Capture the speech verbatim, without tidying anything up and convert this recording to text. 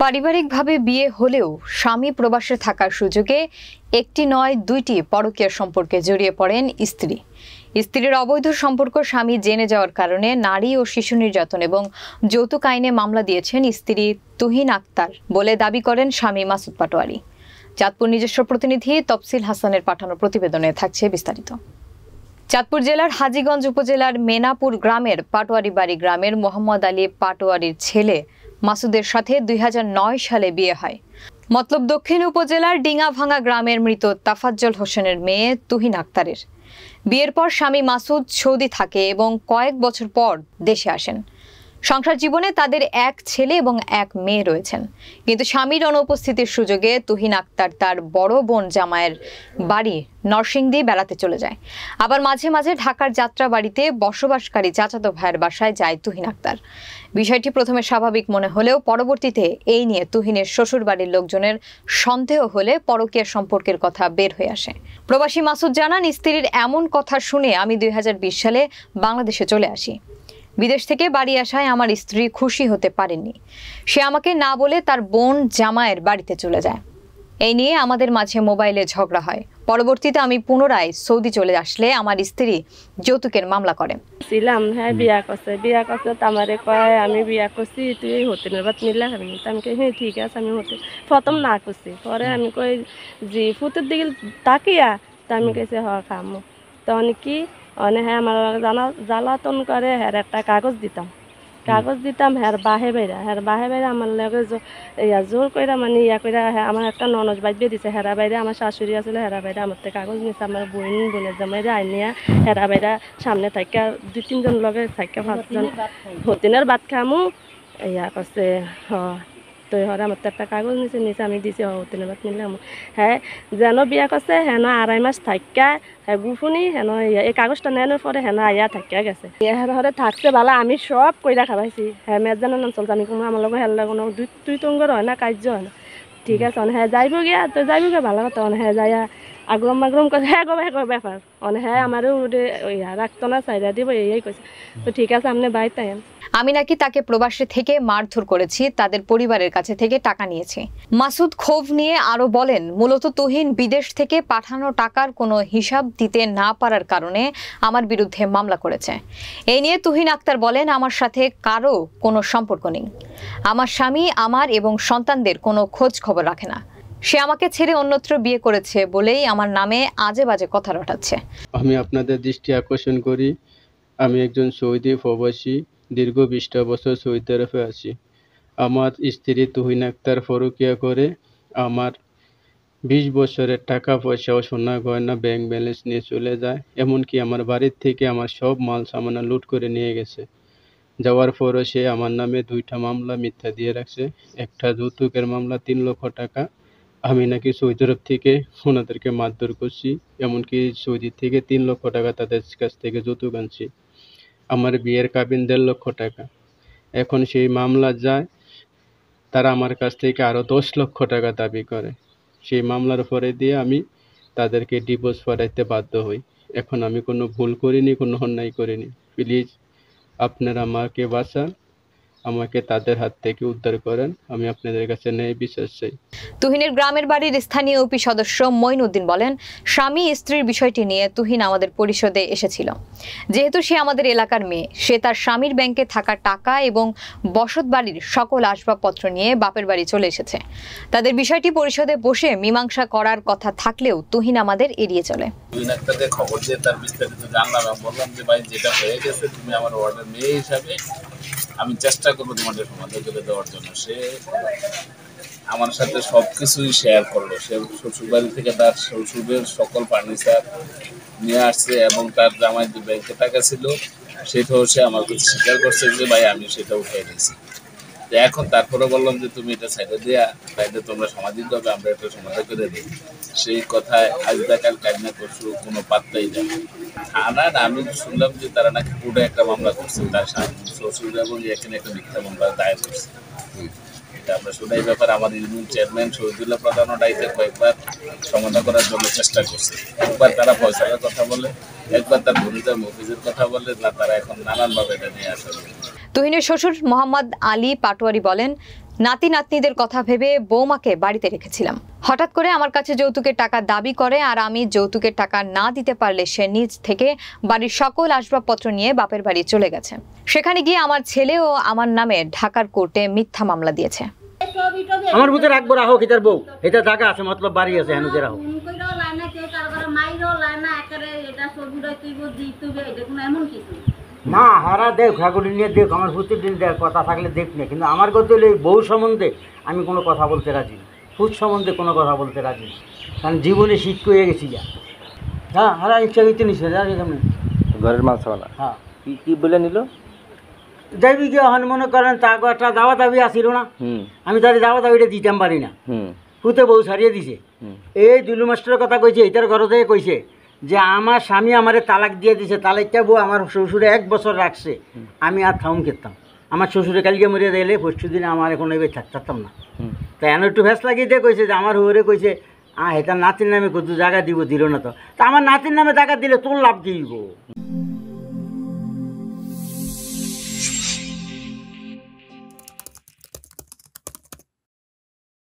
পারিবারিকভাবে বিয়ে হলেও স্বামী প্রবাসে থাকার সুযোগে একটি নয় দুইটি পরকীয়া সম্পর্কে জড়িয়ে পড়েন স্ত্রী। স্ত্রীর অবৈধ সম্পর্ক স্বামী জেনে যাওয়ার কারণে নারী ও শিশু নির্যাতন এবং যৌতুক আইনে মামলা দিয়েছেন স্ত্রী তুহিন আক্তার বলে দাবি করেন স্বামী মাসুদ পাটোয়ারি। চাঁদপুর নিজস্ব প্রতিনিধি তফসিল হাসানের পাঠানো প্রতিবেদনে থাকছে বিস্তারিত। চাঁদপুর জেলার হাজীগঞ্জ উপজেলার মেনাপুর গ্রামের পাটোয়ারি বাড়ি গ্রামের মোহাম্মদ আলী পাটোয়ারির ছেলে মাসুদের সাথে দুই হাজার নয় সালে বিয়ে হয়। মতলব দক্ষিণ উপজেলার ডিঙাভাঙা গ্রামের মৃত তাফাজ্জল হোসেনের মেয়ে তুহিন আক্তারের। বিয়ের পর স্বামী মাসুদ সৌদি থাকে এবং কয়েক বছর পর দেশে আসেন। সংসার জীবনে তাদের এক ছেলে এবং এক মেয়ে রয়েছেন, কিন্তু স্বামীর অনুপস্থিতির সুযোগে তুহিন আক্তার তার বড় বোন জামাইয়ের বাড়ি নরসিংদী বেড়াতে চলে যায়। আবার মাঝে মাঝে ঢাকার যাত্রা বাড়িতে বসবাসকারী চাচাতো ভাইয়ের বাসায় যায় তুহিন আক্তার। বিষয়টি প্রথমে স্বাভাবিক মনে হলেও পরবর্তীতে এই নিয়ে তুহিনের শ্বশুর বাড়ির লোকজনের সন্দেহ হলে পরকীয়া সম্পর্কের কথা বের হয়ে আসে। প্রবাসী মাসুদ জানান, স্ত্রীর এমন কথা শুনে আমি দুই হাজার বিশ সালে বাংলাদেশে চলে আসি। বিদেশ থেকে বাড়ি আসায় আমার স্ত্রী খুশি হতে পারেননি। সে আমাকে না বলে তার বোন জামাইয়ের বাড়িতে চলে যায়। এই নিয়ে আমাদের মাঝে মোবাইলে ঝগড়া হয়। পরবর্তীতে আমি পুনরায় সৌদি চলে আসলে আমার স্ত্রী যৌতুকের মামলা করেন। ছিলাম হ্যাঁ বিয়া করছে বিয়া করছে তো আমারে কয় আমি বিয়া করছি তুই হোটেলের বাদ নিলে খাবি। আমি কই হ্যাঁ ঠিক আছে আমি হোটেল প্রথম না করছি, পরে আমি কই যে ফুটের দিকে তাকিয়া তা আমি কেছে হ খামো তখন কি অনেক হ্যাঁ আমার জানা জ্বালাতন করে হ্যাঁ একটা কাগজ দিতাম কাগজ দিতাম হ্যাঁ বাহে বেড়া হ্যাঁ বাহে বেড়া আমার লগে ইয়া জোর কইরা মানে ইয়া কইরা হ্যাঁ আমার একটা ননদ বাইবে দিছে হেরা বাইরে আমার শাশুড়ি আসলে হেরা বাইরে আমার থেকে কাগজ নিছে আমার বোন বোনের জামাইরে আইনিয়া হেরা বাইরা সামনে থাকা দুই তিনজন লগে থাকা পাঁচজন হতিনের ভাত খামু ইয়া করছে হ তো হরে আমার তো একটা কাগজ নিচে নিচে আমি দিছি হতিনের ভাত নিলে হ্যাঁ যেন বিয়া করছে হেন আড়াই মাস থাকা হ্যাঁ গুফুনি হেন এই কাগজটা নেওয়ার পরে হেন আইয়া থাকিয়া গেছে। হের হরে থাকছে ভালো আমি সব কইরা খাবাইছি হ্যাঁ মেজানো নাম চলছে আমি কোনো আমার লগে হের লাগে দুই দুই টঙ্গর হয় না কার্য হয় না। ঠিক আছে অনে হ্যাঁ যাইব গিয়া তো যাইব গিয়া ভালো কথা অনে হ্যাঁ যাইয়া আগ্রম আগ্রম করে হ্যাঁ গো হ্যাঁ ব্যাপার অনে হ্যাঁ আমারও ইয়া রাখতো না চাইরা দিব এই কইছে। তো ঠিক আছে আপনি বাইতে আমি নাকি তাকে প্রবাসে থেকে মারধর করেছি, তাদের পরিবারের কাছে থেকে টাকা নিয়েছি। মাসুদ ক্ষোভ নিয়ে আরো বলেন, মূলত তুহিন বিদেশ থেকে পাঠানো টাকার কোনো হিসাব দিতে না পারার কারণে আমার বিরুদ্ধে মামলা করেছে। এই নিয়ে তুহিন আক্তার বলেন, আমার সাথে কারো কোনো সম্পর্ক নেই। আমার স্বামী আমার এবং সন্তানদের কোনো খোঁজ খবর রাখে না। সে আমাকে ছেড়ে অন্যত্র বিয়ে করেছে বলেই আমার নামে আজে বাজে কথা রটাচ্ছে। আমি আপনাদের দৃষ্টি আকর্ষণ করি, আমি একজন সৌদি প্রবাসী, দীর্ঘ বিশটা বছর সৌদি আরবে আছি। আমার স্ত্রী তুহিন আক্তার পরকীয়া করে আমার বিশ বছরের টাকা পয়সা ও সোনা গয়না ব্যাংক ব্যালেন্স নিয়ে চলে যায়। এমনকি আমার বাড়ির থেকে আমার সব মাল সামানা লুট করে নিয়ে গেছে। যাওয়ার পরও সে আমার নামে দুইটা মামলা মিথ্যা দিয়ে রাখছে। একটা যৌতুকের মামলা তিন লক্ষ টাকা। আমি নাকি সৌদি আরব থেকে ওনাদেরকে মারধর করছি, এমনকি সৌদি থেকে তিন লক্ষ টাকা তাদের কাছ থেকে যৌতুক আনছি। আমার বিয়ের কাবিন দেড় লক্ষ টাকা। এখন সেই মামলা যায়, তারা আমার কাছ থেকে আরও দশ লক্ষ টাকা দাবি করে। সেই মামলার পরে দিয়ে আমি তাদেরকে ডিভোর্স করাইতে বাধ্য হই। এখন আমি কোনো ভুল করিনি, কোনো অন্যায় করিনি। প্লিজ আপনারা আমাকে বাঁচান, আমাকে তাদের হাত থেকে উদ্ধার করেন। আমি আপনাদের কাছে ন্যায় বিচার চাই। তুহিনের গ্রামের বাড়ির স্থানীয় ইউপি সদস্য মঈনুদ্দিন বলেন, স্বামী স্ত্রীর বিষয়টি নিয়ে তুহিন আমাদের পরিষদে এসেছিল। যেহেতু সে আমাদের এলাকার মেয়ে, সে তার স্বামীর ব্যাংকে থাকা টাকা এবং বসত বাড়ির সকল আসবাবপত্র নিয়ে বাপের বাড়ি চলে এসেছে। তাদের বিষয়টি পরিষদে বসে মীমাংসা করার কথা থাকলেও তুহিন আমাদের এড়িয়ে চলে। তুহিন আক্তারকে খবর দিয়ে তার বিস্তারিত জানলাম এবং বললাম যে ভাই যেটা হয়ে গেছে তুমি আমার ওয়ার্ডের মেয়ে হিসাবে আমি চেষ্টা করবো তোমাদের সমাধান করে দেওয়ার জন্য। সে আমার সাথে সব কিছুই শেয়ার করলো। সে শ্বশুরবাড়ি থেকে তার শ্বশুরের সকল ফার্নিচার নিয়ে আসছে এবং তার জামাই যে ব্যাংকে টাকা ছিল সেটাও সে আমার কাছে স্বীকার করছে যে ভাই আমি সেটা উঠিয়ে নিয়েছি। তো এখন তারপরে বললাম যে তুমি এটা সাইডে দেয়া তাইলে তোমরা সামাজিকভাবে আমরা এটা সমাধান করে দিই। সেই কথায় আজ দেখাল কাজনা করছো কোনো পাত্তাই দেয় থানা। আমি শুনলাম যে তারা নাকি কোর্টে একটা মামলা করছে, তার শ্বশুর এবং এখানে একটা মিথ্যা মামলা দায়ের করছে। আমরা শোনাই ব্যাপার আমার ইউনিয়ন চেয়ারম্যান শহীদুল্লাহ প্রধানও ডাইতে কয়েকবার সমাধান করার জন্য চেষ্টা করছে। একবার তারা পয়সার কথা বলে, একবার তার ভূমিকার মফিজের কথা বলে, না তারা এখন নানানভাবে এটা নিয়ে আসে। তুহিনের শ্বশুর মোহাম্মদ আলী পাটোয়ারি বলেন, নাতি নাতনিদের কথা ভেবে বৌমাকে বাড়িতে রেখেছিলাম। হঠাৎ করে আমার কাছে যৌতুকের টাকা দাবি করে, আর আমি যৌতুকের টাকা না দিতে পারলে সে নিজ থেকে বাড়ির সকল আসবাবপত্র নিয়ে বাপের বাড়ি চলে গেছে। সেখানে গিয়ে আমার ছেলেও আমার নামে ঢাকার কোর্টে মিথ্যা মামলা দিয়েছে। আমার বুঝে রাখবো রাখো কিতার বউ এটা জায়গা আছে মতলব বাড়ি আছে হেন রাখো না হারা দেখ ঠাকুর নিয়ে দেখ আমার প্রতিদিন দেখ কথা থাকলে দেখ না, কিন্তু আমার কথা হলে বউ সম্বন্ধে আমি কোনো কথা বলতে রাজি না, ফুট সম্বন্ধে কোনো কথা বলতে রাজি না, কারণ জীবনে শিখ হয়ে গেছি যা। হ্যাঁ হারা ইচ্ছা করতে নিচ্ছে কেমন ঘরের মাল ছাওয়া হ্যাঁ কি কি বলে নিল যাইবি কি হন মনে করেন তা একটা দাওয়া দাবি আসিল না, আমি তাহলে দাওয়া দাবিটা দিতাম পারি না, ফুতে বউ ছাড়িয়ে দিছে। এই দুলু মাস্টারের কথা কইছে, এটার ঘর থেকে কইছে যে আমার স্বামী আমারে তালাক দিয়ে দিছে, তালাকটা বউ আমার শ্বশুরে এক বছর রাখছে, আমি আর থাউন খেতাম, আমার শ্বশুরে কালকে মরিয়ে দিলে পরশু দিনে আমার এখন এবার থাকতাম না। তাই এন একটু ভেস লাগিয়ে দিয়ে কইছে যে আমার হুরে কইছে আহ এটা নাতির নামে কত জায়গা দিব দিল না, তো তা আমার নাতির নামে জায়গা দিলে তোর লাভ কি?